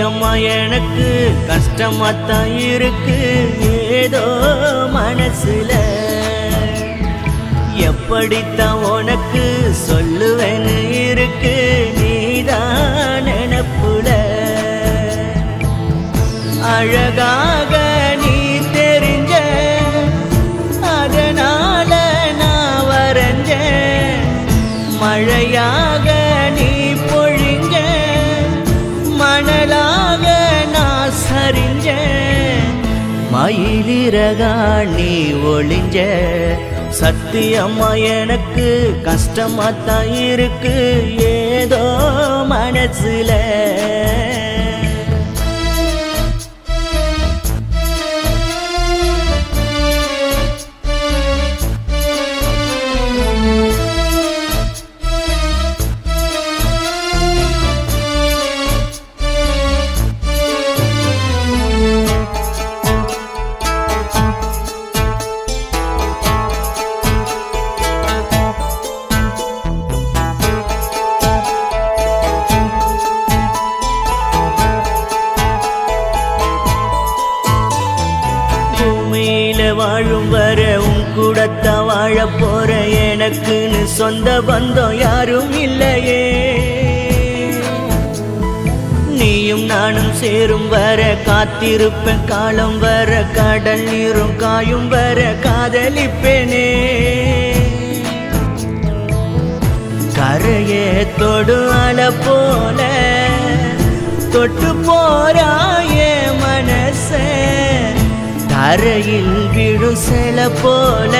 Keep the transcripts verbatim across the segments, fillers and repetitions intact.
சத்தியம்மா எனக்கு கஷ்டமாத்தான் இருக்கு ஏதோ மனசுல எப்படித்தான் உனக்கு சொல்லுவேன்னு இருக்கு நீதான் நினப்புல அழகாக நீ தெரிஞ்ச அதனால நான் வரைஞ்ச மழையாக நீ பொழிஞ்ச மணலாக நான் சரிஞ்ச மயிலிறகா நீ ஒளிஞ்ச சத்தியம்மா எனக்கு கஷ்டமாத்தான் இருக்கு ஏதோ மனசுல வாழும் வர உன் கூடத்தான் வாழ போற எனக்குன்னு சொந்த பந்தம் யாரும் இல்லையே நீயும் நானும் சேரும் வர காத்திருப்பேன் காலம் வர கடல் நீரும் காயும் வர காதலிப்பேனே கரையே தொடு அலை போல தொட்டு போறாயே மனசே தரையில் விழும் செல போல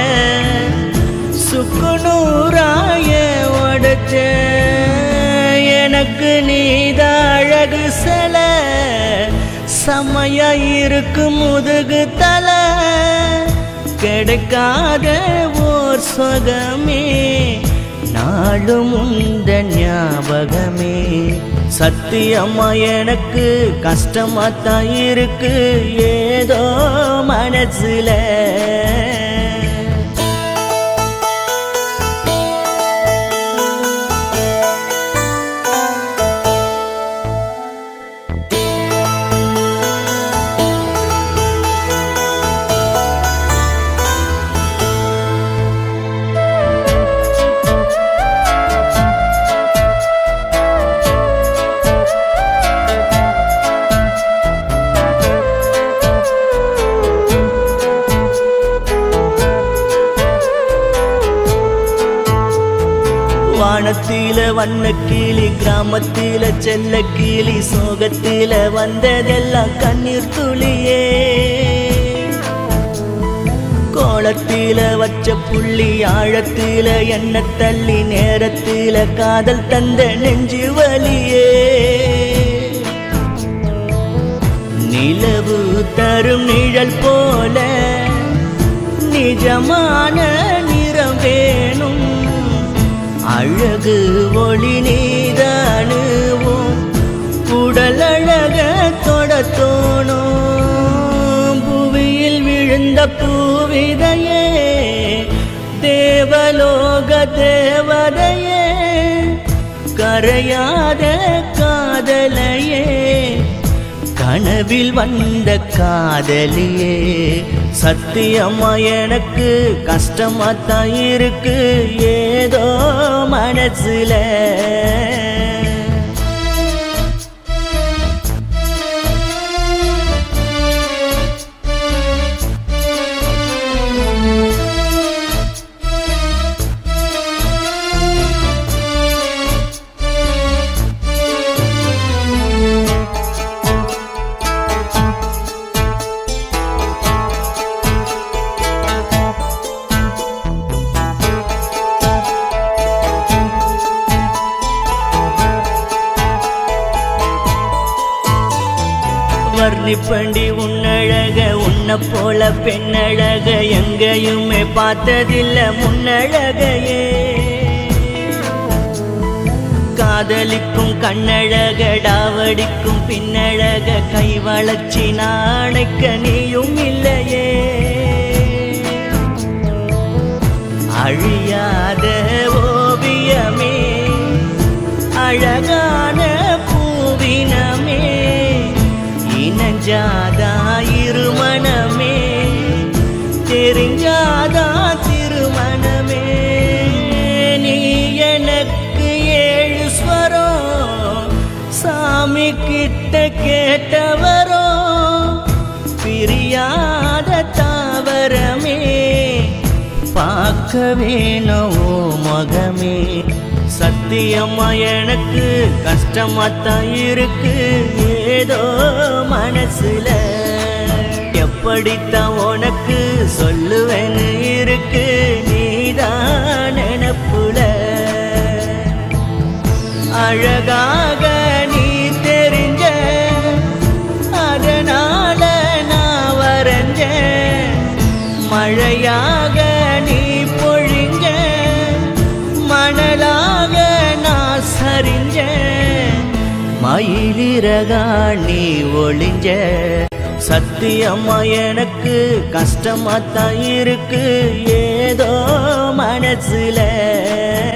சுக்குநூறாய உடைச்ச எனக்கு நீதான் அழகு செல செம்மையா இருக்கு முதுகு தலை கிடைக்காத ஓர் சுகமே நாளும் உந்த ஞாபகமே சத்தியம்மா எனக்கு கஷ்டமாத்தான் இருக்கு ஏதோ மனசுல வானத்தில வண்ண கிளி கிராமத்தில செல்ல கிளி சோகத்தில வந்ததெல்லாம் கண்ணீர் துளியே கோலத்தில வச்ச புள்ளி ஆழத்தில என்ன தள்ளி நேரத்தில காதல் தந்த நெஞ்சு வலியே நிலவு தரும் நிழல் போல நிஜமான நிறம் வேணும் அழகு ஒளி நீதானுவோம் உடல் அழக தொட தோணும் புவியில் விழுந்த பூவிதையே தேவலோக தேவதையே கரையாத காதலையே கனவில் வந்த காதலியே சத்தியம்மா எனக்கு கஷ்டமாத்தான் இருக்கு ஏதோ மனசுல வர்ணிப்பண்டி உன்னழக உன்னை போல பெண்ணழக எங்கேயுமே பார்த்ததில்ல முன்னழகையே காதலிக்கும் கண்ணழக டாவடிக்கும் பின்னழக கை வளர்ச்சி நாணைக்க நீயும் இல்லையே அழியாத ஓவியமே அழகான பூவினமே தெரிஞ்சாதா இருமணமே தெரிஞ்சாதா திருமணமே நீ எனக்கு ஏழு ஸ்வரம் சாமி கிட்ட கேட்டவரோ பிரியாத தாவரமே பார்க்க வேணும் முகமே சத்தியம்மா எனக்கு கஷ்டமாத்தான் இருக்கு ஏதோ மனசுல எப்படித்தான் உனக்கு சொல்லுவேன்னு இருக்கு நீதான் நினப்புல அழகாக நீ தெரிஞ்ச அதனால நான் வரைஞ்ச மழையாக நீ பொழிஞ்ச மணலாக நான் சரிஞ்ச மயிலிறகா நீ ஒளிஞ்ச சத்தியம்மா எனக்கு கஷ்டமாத்தான் இருக்கு ஏதோ மனசுல